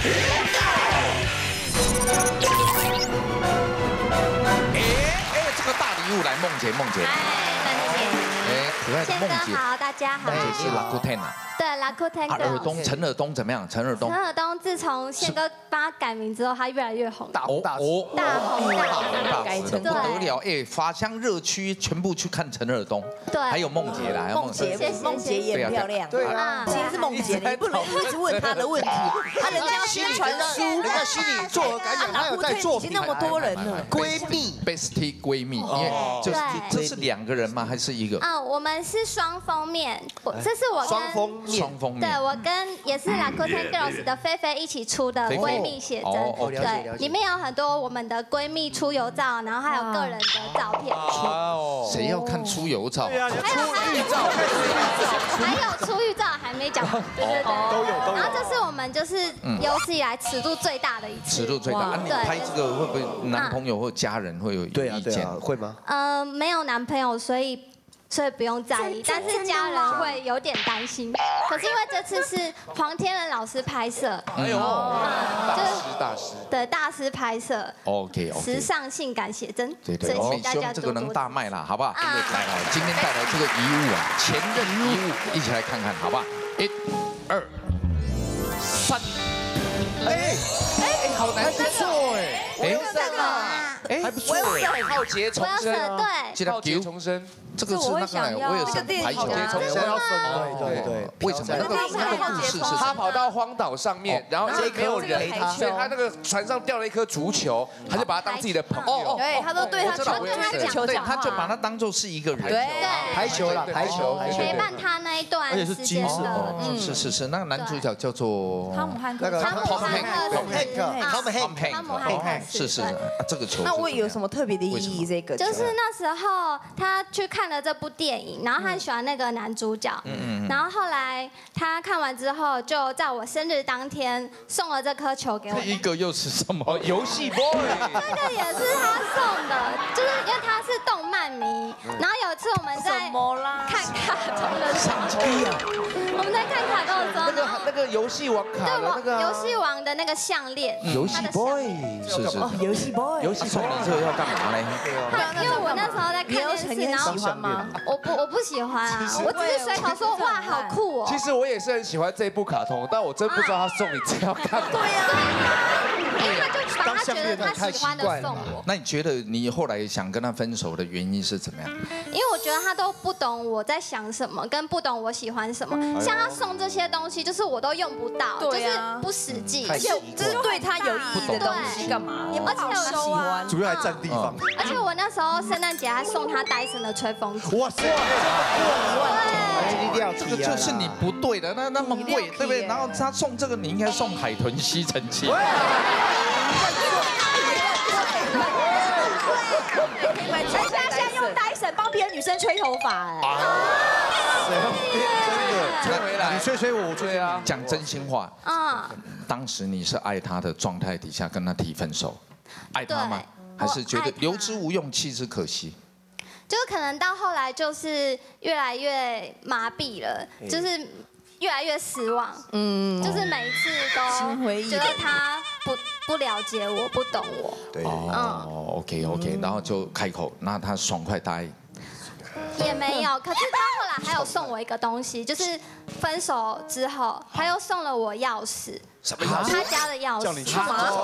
这个大礼物来，梦姐。可爱的梦姐。 好，大家好。 梦姐是 Rakuten 啊。 对 ，Rakuten Girls。 陈尔东怎么样？陈尔东自从宪哥帮他改名之后，他越来越红。 大红大紫，不得了！哎，法香热区全部去看陈尔东。对。还有梦姐啦， 梦姐也很漂亮。对啊，其实是梦姐，你不能一直问她的问题。她人家宣传书，人家心里作何感想？她有在做，已经那么多人了。 闺蜜 ，bestie 闺蜜，因为这是2个人吗？还是一个？ 我们是双封面，这是我跟双封面， 对我跟也是 Rakuten Girls 的菲菲一起出的闺蜜写真，对，里面有很多我们的闺蜜出游照，然后还有个人的照片。 谁要看出游照？ 还有出浴照还没讲，对， 都有。 然后这是我们就是有史以来尺度最大的一次。 尺度最大，你拍这个会不会男朋友或家人会有意见？ 会吗？ 没有男朋友，所以不用在意，但是家人会有点担心。可是因为这次是黄天仁老师拍摄， 哎呦，大师， 对，大师拍摄 ，OK， 时尚性感写真， 对，我们希望这个能大卖啦，好不好？来，今天带来这个遗物啊，前任遗物，一起来看看，好不好？1、2、3，好难做还不错哎，浩劫重生， 对， 浩劫重生。 这个是那个我也是排球， 对， 为什么那个故事是他跑到荒岛上面，然后没有人，所以他那个船上掉了一颗足球，他就把它当自己的朋友。 对，他都对他球讲话， 他就把它当做是一个人。 对， 排球啦，排球， 陪伴他那一段时间的。 是，那个男主角叫做汤姆汉克， 那个 Tom Hanks， 是这个球。 那我有什么特别的意义？这个就是那时候他去看了这部电影，然后他很喜欢那个男主角，然后后来他看完之后，就在我生日当天送了这颗球给我。 这一个又是什么？ 游戏 boy， 这个也是他送的，就是因为他是动漫迷。然后有一次我们在看卡通的时候，我们在看卡通的时候， 那个游戏王卡， 对，游戏王的那个项链， 游戏 boy， 是游戏 boy， 游戏送你这个要干嘛嘞？ 因为我那时候在看电视，然后喜欢吗？ 我不喜欢啊，我只是随口说哇好酷哦。 其实我也是很喜欢这部卡通，但我真不知道他送你这要干嘛。 对呀，因为他就把他觉得他喜欢的送我。 那你觉得你后来想跟他分手的原因是怎么样？ 因为我觉得他都不懂我在想什么，跟不懂我喜欢什么。像他送这些东西，就是我都用不到，就是不实际。 而且这是对他有意义的东西，干嘛？ 而且我喜欢， 主要还占地方。 而且我那时候圣诞节还送他戴森的吹风机。 哇塞！ 这个就是你不对的，那么贵，对不对？然后他送这个，你应该送海豚吸尘器。 人家现在用戴森帮别的女生吹头发，哎， 真的， 你吹我吹啊！ 讲真心话，当时你是爱他的状态底下跟他提分手，爱他吗？还是觉得留之无用，弃之可惜？ 就是可能到后来就是越来越麻痹了，就是越来越失望，就是每一次都觉得他不了解我，不懂我。 对， OK， 然后就开口，那他爽快答应。 也没有，可是他后来还有送我一个东西，就是分手之后，他又送了我钥匙。 什么钥匙？ 他家的钥匙。 叫你去。 他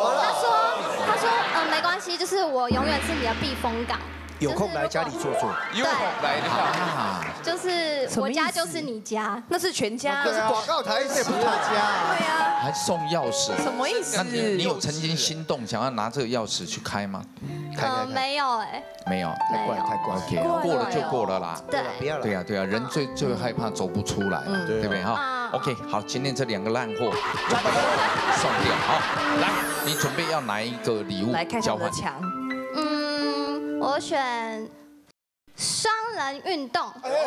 说，没关系，就是我永远是你的避风港。 有空来家里坐坐。 有空来的话， 就是我家就是你家， 那是全家。 那是广告台，这不是他家。 对啊。 还送钥匙？ 什么意思？ 那你有曾经心动想要拿这个钥匙去开吗？ 没有哎。 没有。 太怪。 OK， 过了就过了啦。 对。 不要了。 对啊，人最害怕走不出来，对不对哈 ？OK， 好，今天这2个烂货送掉好，来，你准备要哪一个礼物交换？ 我选双人运动。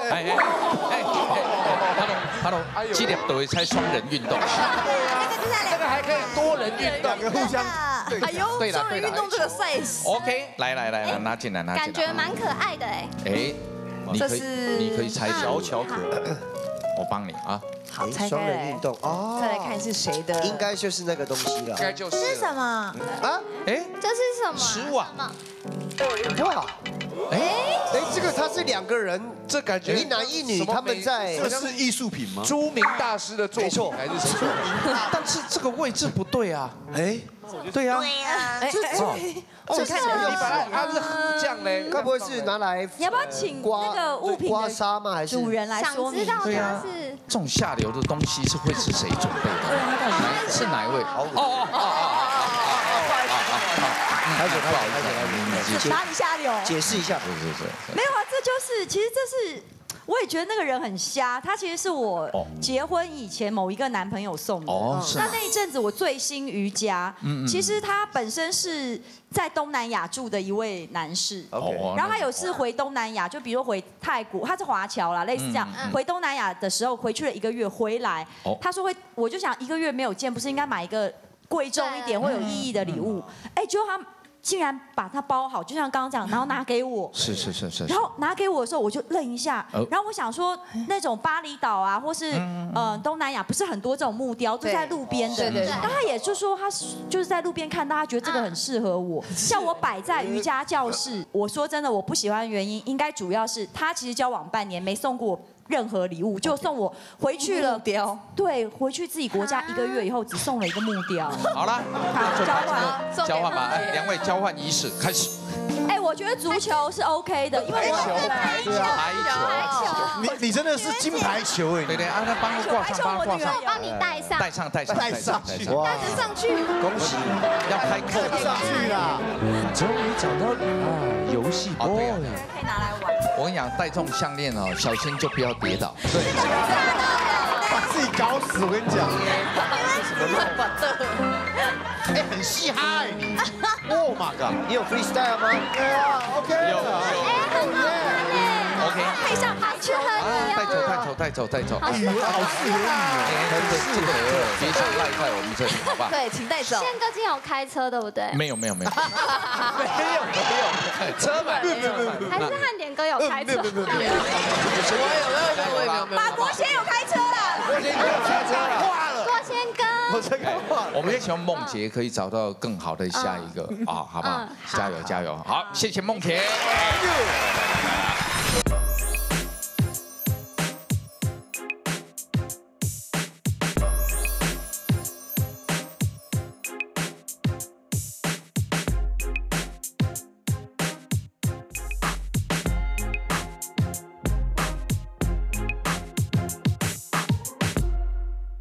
Hello， 这粒都会猜双人运动。 这个还可以多人运动， 互相。 哎呦，双人运动这个 size。 OK， 来，拿进来。 感觉蛮可爱的哎。 你可以猜小巧可爱。 我帮你啊。 好，猜双开来人运动哦， 再来看是谁的， 应该就是那个东西了应。该就是是什么？ 啊， 哎， 这是什么？ 吃网。 哇，哎，这个他是2个人， 这感觉一男一女，他们在这是艺术品吗？ 朱明大师的作品没错还是什么？ 但是这个位置不对啊。 哎， 对呀。 这看起来你把它是这样嘞？ 该不会是拿来你要不要请那个物品刮的痧吗？还是主人来想说明知？道对啊它是这种下流的东西是会是谁准备的？是哪一位？ 还是不好意思， 哪里下流？ 解释一下。 是。 没有啊，这就是其实这是。我也觉得那个人很瞎，他其实是我结婚以前某一个男朋友送的。 哦，是吗？ 那一阵子我醉心瑜伽，其实他本身是在东南亚住的一位男士。然后他有次回东南亚，就比如回泰国，他是华侨啦，类似这样。回东南亚的时候，回去了1个月，回来，他说我就想1个月没有见，不是应该买一个贵重一点、会有意义的礼物？哎，结果他竟然把它包好，就像刚刚讲，然后拿给我。 是。 然后拿给我的时候，我就愣一下。然后我想说，那种巴厘岛啊，或是东南亚，不是很多这种木雕都在路边的。 对。 但他也就说，他就是在路边看到，他觉得这个很适合我。像我摆在瑜伽教室，我说真的，我不喜欢的原因，应该主要是他其实交往半年，没送过我任何礼物，就送我回去了。木雕。对，回去自己国家1个月以后，只送了一个木雕。 好了，交换吧，2位交换仪式开始。 哎，我觉得足球是 OK 的，因为排球， 你真的是金牌球哎！ 对，那帮我挂上， 我帮你带上， 带上， 带着上去， 恭喜， 要开扣上去啦！ 终于找到游戏哦，对呀， 可以拿来玩。 我跟你讲，戴这种项链哦，小心就不要跌倒。对， 把自己搞死，我跟你讲。是什么乱八的？哎，很嘻哈哎！Oh my god！ 你有 freestyle 吗？ 对啊 ，OK。 有。 很好玩耶。 OK。 配上排球， 带走。 好适合你这个别想赖在我们这里，好吧？ 对，请带走。 宪哥今天有开车对不对？ 没有。 车吧， 还是汉典哥有开车？ 我也没有。 马国贤有开车啦。 我先开车了，挂了。 国贤哥。 我们也希望梦洁可以找到更好的下一个啊，好不好？加油！好，谢谢梦洁。